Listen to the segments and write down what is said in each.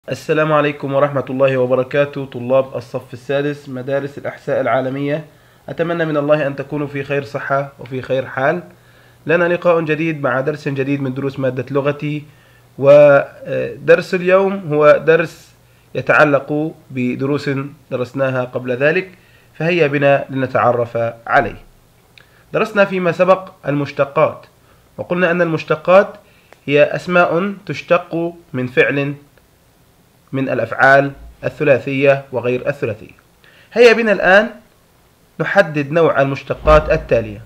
السلام عليكم ورحمة الله وبركاته، طلاب الصف السادس مدارس الأحساء العالمية. أتمنى من الله أن تكونوا في خير صحة وفي خير حال. لنا لقاء جديد مع درس جديد من دروس مادة لغتي، ودرس اليوم هو درس يتعلق بدروس درسناها قبل ذلك، فهيا بنا لنتعرف عليه. درسنا فيما سبق المشتقات، وقلنا أن المشتقات هي أسماء تشتق من فعل من الأفعال الثلاثية وغير الثلاثية. هيا بنا الآن نحدد نوع المشتقات التالية.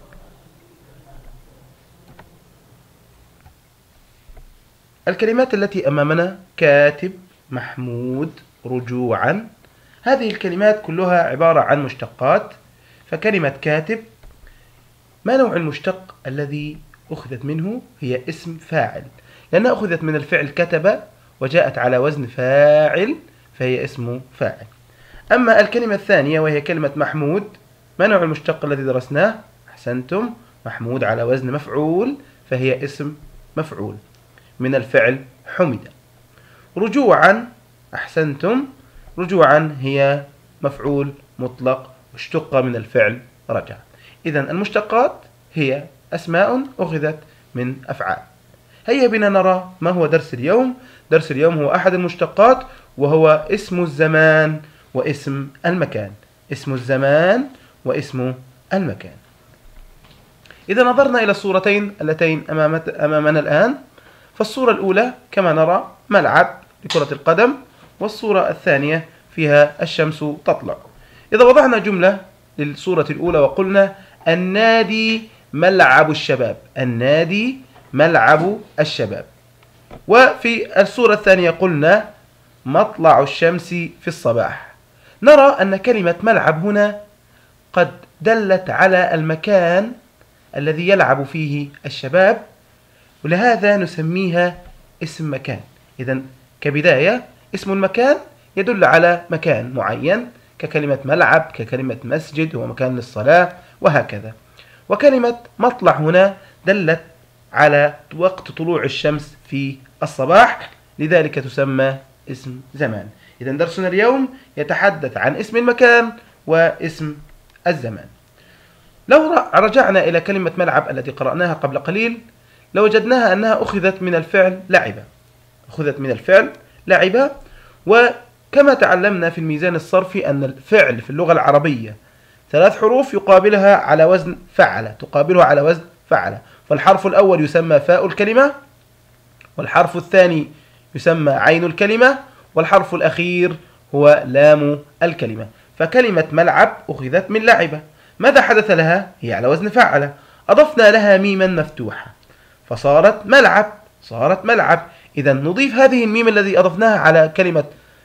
الكلمات التي أمامنا: كاتب، محمود، رجوعا. هذه الكلمات كلها عبارة عن مشتقات. فكلمة كاتب، ما نوع المشتق الذي أخذت منه؟ هي اسم فاعل، لأنها أخذت من الفعل كتب وجاءت على وزن فاعل، فهي اسم فاعل. أما الكلمة الثانية وهي كلمة محمود، ما نوع المشتق الذي درسناه؟ أحسنتم، محمود على وزن مفعول، فهي اسم مفعول من الفعل حمد. رجوعا، أحسنتم، رجوعا هي مفعول مطلق اشتق من الفعل رجع. إذن المشتقات هي أسماء أخذت من أفعال. هيا بنا نرى ما هو درس اليوم. درس اليوم هو أحد المشتقات، وهو اسم الزمان واسم المكان. اسم الزمان واسم المكان. إذا نظرنا إلى الصورتين اللتين أمامنا الآن، فالصورة الأولى كما نرى ملعب لكرة القدم، والصورة الثانية فيها الشمس تطلع. إذا وضعنا جملة للصورة الأولى وقلنا النادي ملعب الشباب، النادي ملعب الشباب. وفي الصورة الثانية قلنا مطلع الشمس في الصباح. نرى أن كلمة ملعب هنا قد دلت على المكان الذي يلعب فيه الشباب، ولهذا نسميها اسم مكان. إذن كبداية اسم المكان يدل على مكان معين، ككلمة ملعب، ككلمة مسجد هو مكان للصلاة، وهكذا. وكلمة مطلع هنا دلت على وقت طلوع الشمس في الصباح، لذلك تسمى اسم زمان. إذن درسنا اليوم يتحدث عن اسم المكان واسم الزمان. لو رجعنا إلى كلمة ملعب التي قرأناها قبل قليل، لوجدناها أنها أخذت من الفعل لعب. أخذت من الفعل لعب. وكما تعلمنا في الميزان الصرفي أن الفعل في اللغة العربية 3 حروف يقابلها على وزن فعل، تقابلها على وزن فعل. فالحرف الأول يسمى فاء الكلمة، والحرف الثاني يسمى عين الكلمة، والحرف الأخير هو لام الكلمة. فكلمة ملعب أخذت من لعبة. ماذا حدث لها؟ هي على وزن فعل، أضفنا لها ميما مفتوحة فصارت ملعب، صارت ملعب. إذا نضيف هذه الميم الذي أضفناها على كلمة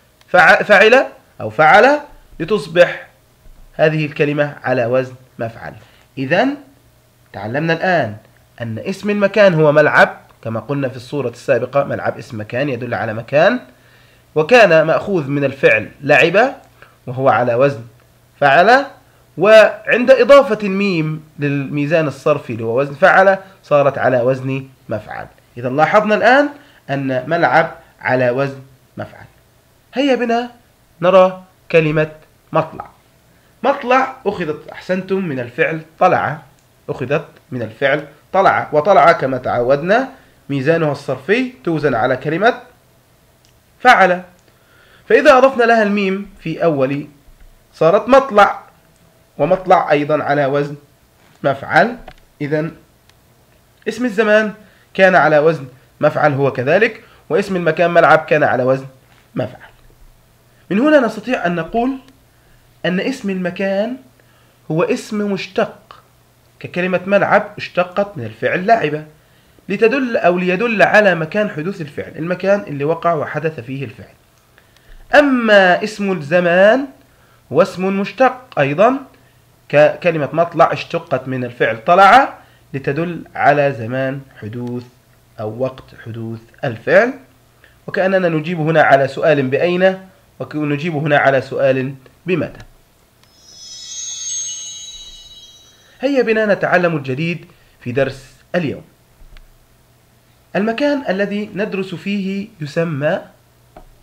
فعل أو فعل لتصبح هذه الكلمة على وزن مفعل. إذا تعلمنا الآن أن اسم المكان هو ملعب، كما قلنا في الصورة السابقة ملعب اسم مكان يدل على مكان، وكان مأخوذ من الفعل لعب وهو على وزن فعل، وعند إضافة الميم للميزان الصرفي اللي هو وزن فعل صارت على وزن مفعل. إذا لاحظنا الآن أن ملعب على وزن مفعل. هيا بنا نرى كلمة مطلع. مطلع أخذت، أحسنتم، من الفعل طلع، أخذت من الفعل طلع، وطلع كما تعودنا ميزانها الصرفي توزن على كلمة فعل. فإذا أضفنا لها الميم في أول صارت مطلع، ومطلع أيضا على وزن مفعل. إذن اسم الزمان كان على وزن مفعل هو كذلك، واسم المكان ملعب كان على وزن مفعل. من هنا نستطيع أن نقول أن اسم المكان هو اسم مشتق، ككلمة ملعب اشتقت من الفعل لعب لتدل أو ليدل على مكان حدوث الفعل، المكان اللي وقع وحدث فيه الفعل. أما اسم الزمان هو اسم مشتق أيضا، ككلمة مطلع اشتقت من الفعل طلع لتدل على زمان حدوث أو وقت حدوث الفعل. وكأننا نجيب هنا على سؤال بأين، ونجيب هنا على سؤال بمتى. هيا بنا نتعلم الجديد في درس اليوم. المكان الذي ندرس فيه يسمى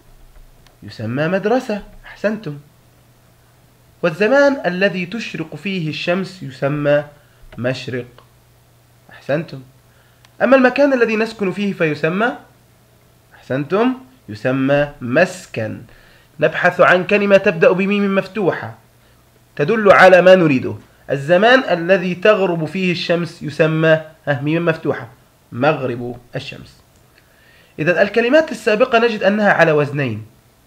يسمى مدرسة. أحسنتم. والزمان الذي تشرق فيه الشمس يسمى مشرق. أحسنتم. أما المكان الذي نسكن فيه فيسمى، أحسنتم، يسمى مسكن. نبحث عن كلمة تبدأ بميم مفتوحة تدل على ما نريده. الزمان الذي تغرب فيه الشمس يسمى ميم مفتوحة مغرب الشمس. إذا الكلمات السابقة نجد أنها على وزنين،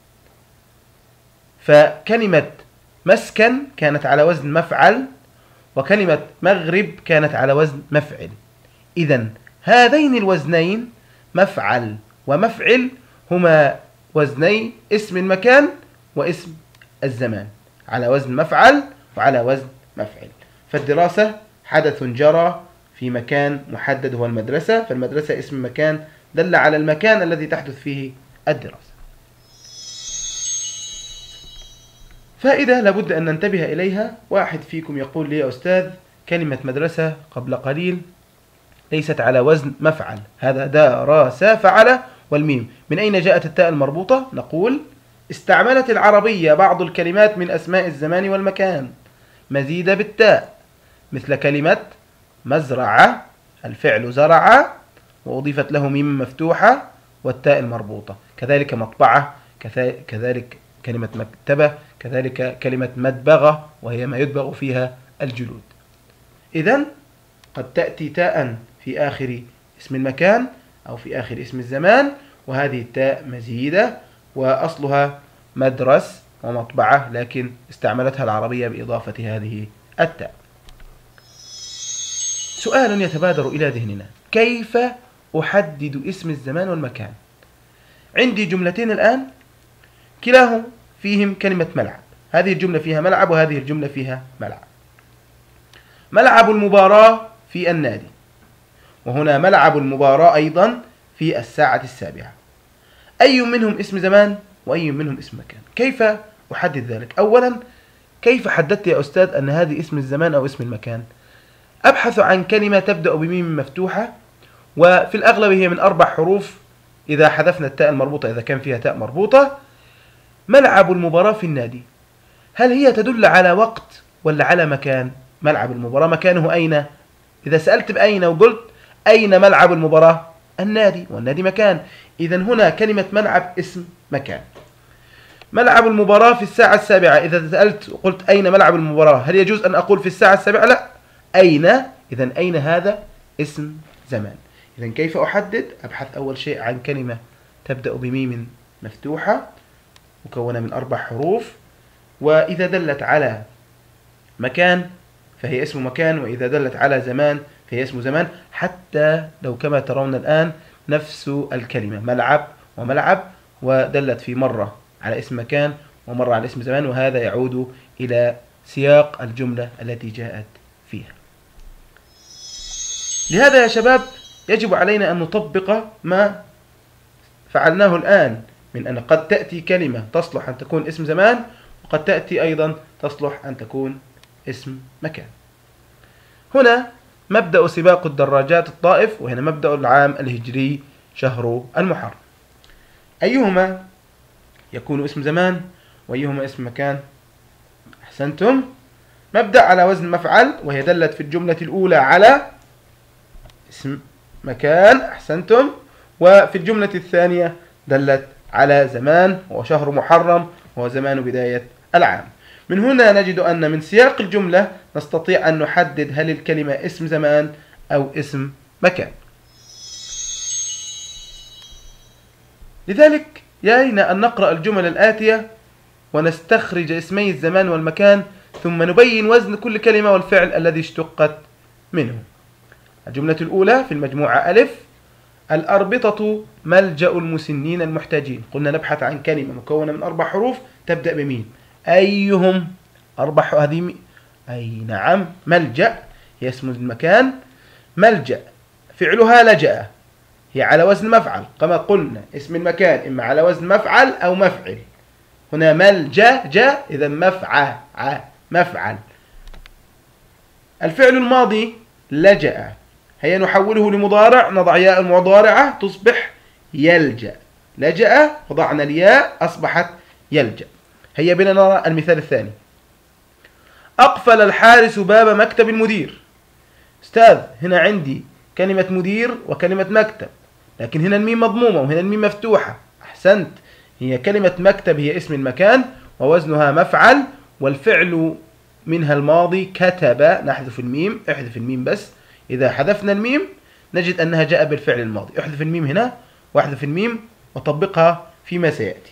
فكلمة مسكن كانت على وزن مفعل، وكلمة مغرب كانت على وزن مفعل. إذا هذين الوزنين مفعل ومفعل هما وزني اسم المكان واسم الزمان، على وزن مفعل وعلى وزن مفعل. فالدراسة حدث جرى في مكان محدد هو المدرسة، فالمدرسة اسم مكان دل على المكان الذي تحدث فيه الدراسة. فائدة لابد أن ننتبه إليها. واحد فيكم يقول لي يا أستاذ كلمة مدرسة قبل قليل ليست على وزن مفعل، هذا درس فعل والميم، من أين جاءت التاء المربوطة؟ نقول استعملت العربية بعض الكلمات من أسماء الزمان والمكان مزيدة بالتاء، مثل كلمة مزرعة، الفعل زرع وأضيفت له ميم مفتوحة والتاء المربوطة. كذلك مطبعة، كذلك كلمة مكتبة، كذلك كلمة مدبغة وهي ما يدبغ فيها الجلود. إذن قد تأتي تاء في آخر اسم المكان أو في آخر اسم الزمان، وهذه التاء مزيدة وأصلها مدرس ومطبعة، لكن استعملتها العربية بإضافة هذه التاء. سؤال يتبادر إلى ذهننا: كيف أحدد اسم الزمان والمكان؟ عندي جملتين الآن كلاهم فيهم كلمة ملعب، هذه الجملة فيها ملعب وهذه الجملة فيها ملعب. ملعب المباراة في النادي، وهنا ملعب المباراة أيضا في الساعة 7. أي منهم اسم زمان وأي منهم اسم مكان؟ كيف أحدد ذلك؟ أولا، كيف حددت يا أستاذ أن هذه اسم الزمان أو اسم المكان؟ أبحث عن كلمة تبدأ بميم مفتوحة، وفي الأغلب هي من 4 حروف إذا حذفنا التاء المربوطة، إذا كان فيها تاء مربوطة. ملعب المباراة في النادي، هل هي تدل على وقت ولا على مكان؟ ملعب المباراة مكانه أين؟ إذا سألت بأين وقلت أين ملعب المباراة؟ النادي، والنادي مكان. إذا هنا كلمة ملعب اسم مكان. ملعب المباراة في الساعة 7، إذا سألت وقلت أين ملعب المباراة هل يجوز أن أقول في الساعة 7؟ لا، أين؟ إذا أين هذا اسم زمان. إذا كيف أحدد؟ أبحث أول شيء عن كلمة تبدأ بميم مفتوحة مكونة من 4 حروف، وإذا دلت على مكان فهي اسم مكان، وإذا دلت على زمان فهي اسم زمان، حتى لو كما ترون الآن نفس الكلمة ملعب وملعب، ودلت في مرة على اسم مكان ومرة على اسم زمان، وهذا يعود إلى سياق الجملة التي جاءت فيها. لهذا يا شباب يجب علينا أن نطبق ما فعلناه الآن، من أن قد تأتي كلمة تصلح أن تكون اسم زمان، وقد تأتي أيضا تصلح أن تكون اسم مكان. هنا مبدأ سباق الدراجات الطائف، وهنا مبدأ العام الهجري شهر المحرم. أيهما يكون اسم زمان وأيهما اسم مكان؟ أحسنتم. مبدأ على وزن مفعل، وهي دلت في الجملة الأولى على اسم مكان. أحسنتم. وفي الجملة الثانية دلت على زمان، وشهر محرم وهو زمان بداية العام. من هنا نجد أن من سياق الجملة نستطيع أن نحدد هل الكلمة اسم زمان أو اسم مكان. لذلك يلينا أن نقرأ الجمل الآتية ونستخرج اسمي الزمان والمكان، ثم نبين وزن كل كلمة والفعل الذي اشتقت منه. الجملة الأولى في المجموعة ألف: الأربطة ملجأ المسنين المحتاجين. قلنا نبحث عن كلمة مكونة من 4 حروف تبدأ بميم. أيهم 4 هذه؟ أي نعم، ملجأ هي اسم المكان. ملجأ فعلها لجأ، هي على وزن مفعل كما قلنا. اسم المكان إما على وزن مفعل أو مفعل. هنا ملجأ جاء، إذا مفعل. الفعل الماضي لجأ، هيا نحوله لمضارع، نضع ياء المضارعة تصبح يلجأ. لجأ وضعنا الياء أصبحت يلجأ. هيا بنا نرى المثال الثاني. أقفل الحارس باب مكتب المدير. أستاذ، هنا عندي كلمة مدير وكلمة مكتب، لكن هنا الميم مضمومة وهنا الميم مفتوحة. أحسنت، هي كلمة مكتب هي اسم المكان ووزنها مفعل، والفعل منها الماضي كتب. نحذف الميم، احذف الميم بس. إذا حذفنا الميم نجد أنها جاء بالفعل الماضي. احذف الميم هنا واحذف الميم وطبقها فيما سيأتي.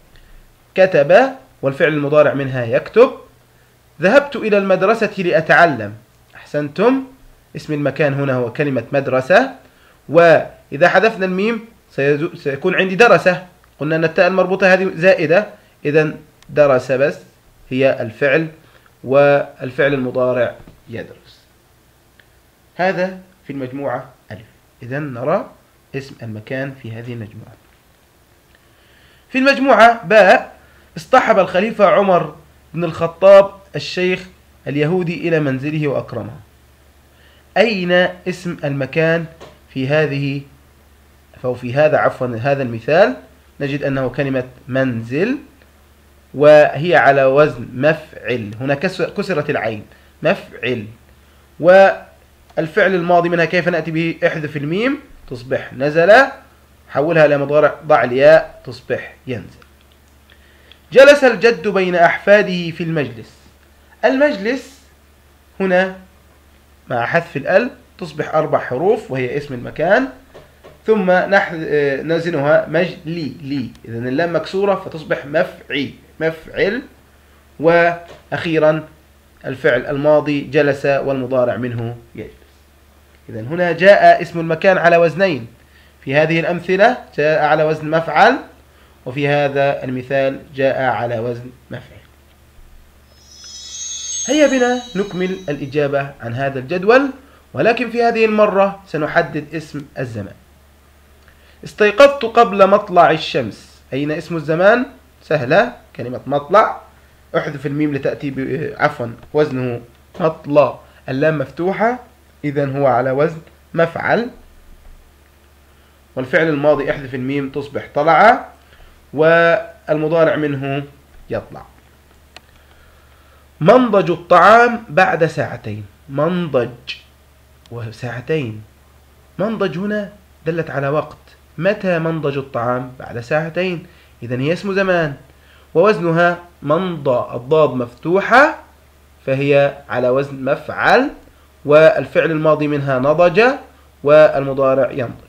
كتب والفعل المضارع منها يكتب. ذهبت إلى المدرسة لأتعلم. أحسنتم، اسم المكان هنا هو كلمة مدرسة، وإذا حذفنا الميم سيكون عندي درسة. قلنا أن التاء المربوطة هذه زائدة، إذن درس بس هي الفعل، والفعل المضارع يدرس. هذا في المجموعة ألف. إذن نرى اسم المكان في هذه المجموعة. في المجموعة باء. اصطحب الخليفة عمر بن الخطاب الشيخ اليهودي إلى منزله وأكرمه. أين اسم المكان في هذه أو في هذا هذا المثال؟ نجد أنه كلمة منزل، وهي على وزن مفعل. هنا كسرت العين، مفعل. والفعل الماضي منها كيف نأتي به؟ احذف الميم تصبح نزل، حولها إلى مضارع ضع الياء تصبح ينزل. جلس الجد بين أحفاده في المجلس. المجلس هنا مع حذف الأل تصبح 4 حروف وهي اسم المكان، ثم نزنها مجلي. إذن اللام مكسورة فتصبح مفعل. وأخيرا الفعل الماضي جلس والمضارع منه يجلس. إذن هنا جاء اسم المكان على وزنين. في هذه الأمثلة جاء على وزن مفعل، وفي هذا المثال جاء على وزن مفعل. هيا بنا نكمل الإجابة عن هذا الجدول، ولكن في هذه المرة سنحدد اسم الزمان. استيقظت قبل مطلع الشمس. أين اسم الزمان؟ سهلة، كلمة مطلع. احذف الميم لتأتي وزنه مطلع، اللام مفتوحة، إذن هو على وزن مفعل. والفعل الماضي احذف الميم تصبح طلع، والمضارع منه يطلع. منضج الطعام بعد ساعتين. منضج وساعتين. منضج هنا دلت على وقت. متى منضج الطعام؟ بعد ساعتين، إذن هي اسم زمان ووزنها منضى، الضاد مفتوحة فهي على وزن مفعل، والفعل الماضي منها نضج والمضارع ينضج.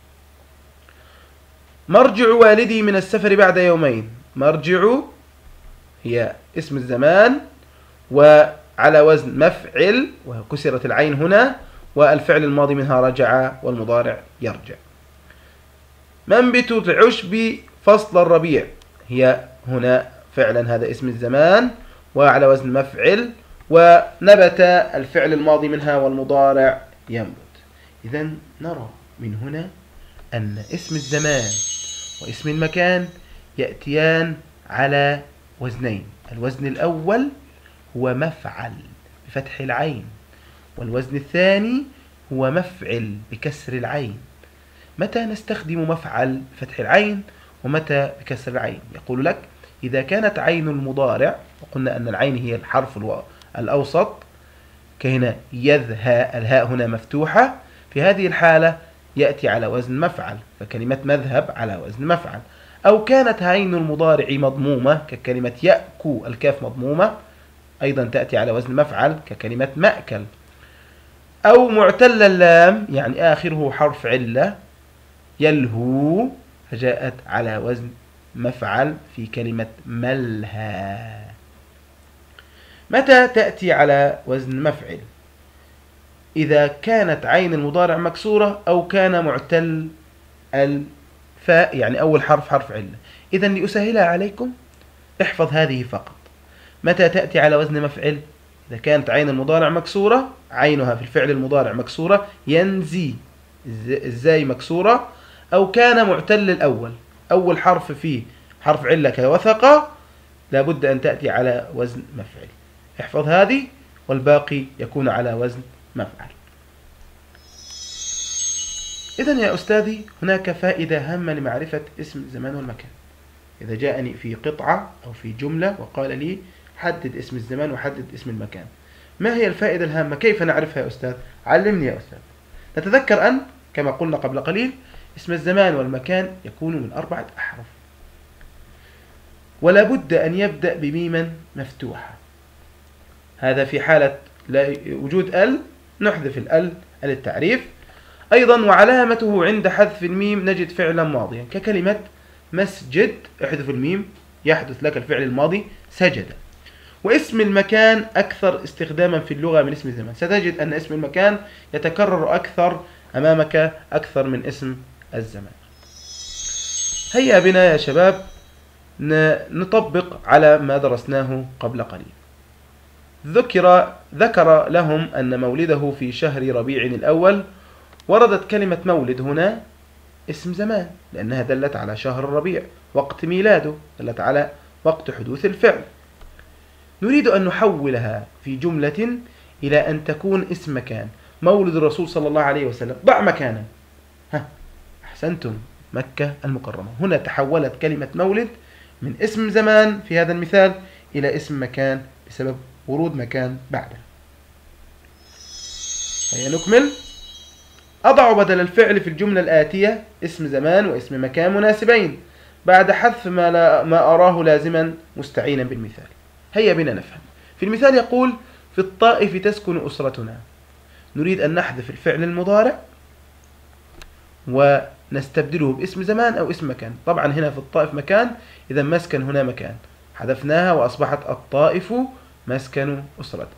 مرجع والدي من السفر بعد يومين. مرجع هي اسم الزمان وعلى وزن مفعل وكسرت العين هنا، والفعل الماضي منها رجع والمضارع يرجع. منبت العشب فصل الربيع. هي هنا فعلا هذا اسم الزمان وعلى وزن مفعل، ونبت الفعل الماضي منها والمضارع ينبت. إذن نرى من هنا أن اسم الزمان واسم المكان يأتيان على وزنين. الوزن الأول هو مفعل بفتح العين، والوزن الثاني هو مفعل بكسر العين. متى نستخدم مفعل بفتح العين ومتى بكسر العين؟ يقول لك إذا كانت عين المضارع، وقلنا أن العين هي الحرف الأوسط كهنا يذهى، الهاء هنا مفتوحة، في هذه الحالة يأتي على وزن مفعل، فكلمة مذهب على وزن مفعل. أو كانت عين المضارع مضمومة ككلمة يأكو، الكاف مضمومة أيضا تأتي على وزن مفعل ككلمة مأكل. أو معتل اللام يعني آخره حرف علة، يلهو، فجاءت على وزن مفعل في كلمة ملهى. متى تأتي على وزن مفعل؟ إذا كانت عين المضارع مكسورة أو كان معتل الفاء يعني أول حرف علة. إذن لأسهلها عليكم احفظ هذه فقط. متى تأتي على وزن مفعل؟ إذا كانت عين المضارع مكسورة، عينها في الفعل المضارع مكسورة، ينزي، الزاي مكسورة، أو كان معتل الأول، أول حرف فيه حرف علة كوثقة، لابد أن تأتي على وزن مفعل. احفظ هذه والباقي يكون على وزن مفعل. إذن يا أستاذي هناك فائدة هامة لمعرفة اسم الزمان والمكان. إذا جاءني في قطعة أو في جملة وقال لي حدد اسم الزمان وحدد اسم المكان، ما هي الفائدة الهامة؟ كيف نعرفها يا أستاذ؟ علمني يا أستاذ. نتذكر أن كما قلنا قبل قليل اسم الزمان والمكان يكون من 4 أحرف، ولا بد أن يبدأ بميم مفتوحة. هذا في حالة وجود ال نحذف ال للتعريف. أيضا وعلامته عند حذف الميم نجد فعلا ماضيا ككلمة مسجد، احذف الميم يحدث لك الفعل الماضي سجد. واسم المكان أكثر استخداما في اللغة من اسم الزمان، ستجد أن اسم المكان يتكرر أكثر أمامك أكثر من اسم الزمان. هيا بنا يا شباب نطبق على ما درسناه قبل قليل. ذكر لهم أن مولده في شهر ربيع الأول، وردت كلمة مولد هنا اسم زمان لأنها دلت على شهر الربيع، وقت ميلاده دلت على وقت حدوث الفعل. نريد أن نحولها في جملة إلى أن تكون اسم مكان. مولد الرسول صلى الله عليه وسلم، ضع مكانا. أحسنتم، مكة المكرمة. هنا تحولت كلمة مولد من اسم زمان في هذا المثال إلى اسم مكان بسبب ورود مكان بعده. هيا نكمل. أضع بدل الفعل في الجملة الآتية اسم زمان واسم مكان مناسبين بعد حذف ما أراه لازما مستعينا بالمثال. هيا بنا نفهم. في المثال يقول في الطائف تسكن أسرتنا. نريد أن نحذف الفعل المضارع ونستبدله باسم زمان أو اسم مكان. طبعا هنا في الطائف مكان، إذا مسكن هنا مكان، حذفناها وأصبحت الطائف مسكن أسرة.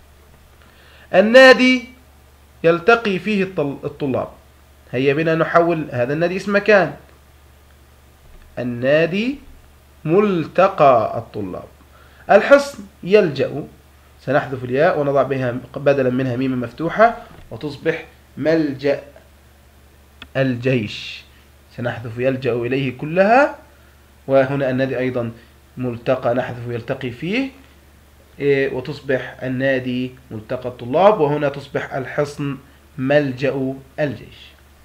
النادي يلتقي فيه الطلاب. هيا بنا نحول هذا النادي اسم مكان. النادي ملتقى الطلاب. الحصن يلجأ، سنحذف الياء ونضع بها بدلا منها ميم مفتوحة وتصبح ملجأ الجيش. سنحذف يلجأ إليه كلها، وهنا النادي أيضا ملتقى نحذف يلتقي فيه وتصبح النادي ملتقى الطلاب، وهنا تصبح الحصن ملجأ الجيش.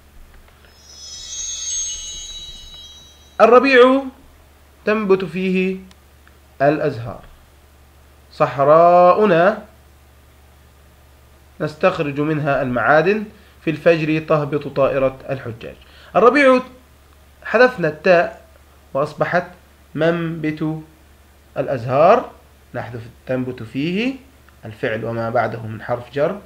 الربيع تنبت فيه الأزهار. صحراؤنا نستخرج منها المعادن. في الفجر تهبط طائرة الحجاج. الربيع حذفنا التاء وأصبحت منبت الأزهار. نحذف تنبت فيه الفعل وما بعده من حرف جر.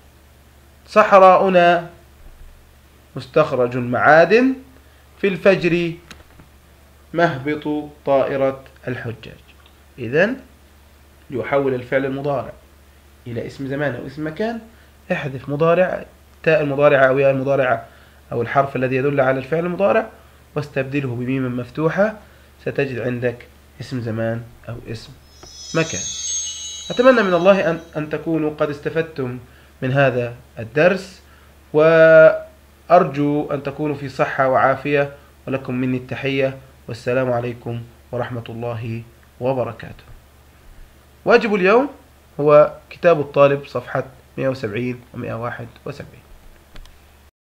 صحراؤنا مستخرج المعادن. في الفجر مهبط طائرة الحجاج. إذن ليحول الفعل المضارع إلى اسم زمان أو اسم مكان، احذف مضارع تاء المضارعة أو ياء المضارعة أو الحرف الذي يدل على الفعل المضارع واستبدله بميم مفتوحة، ستجد عندك اسم زمان أو اسم مكان. أتمنى من الله أن تكونوا قد استفدتم من هذا الدرس، وأرجو أن تكونوا في صحة وعافية، ولكم مني التحية، والسلام عليكم ورحمة الله وبركاته. واجب اليوم هو كتاب الطالب صفحة 170 و 171.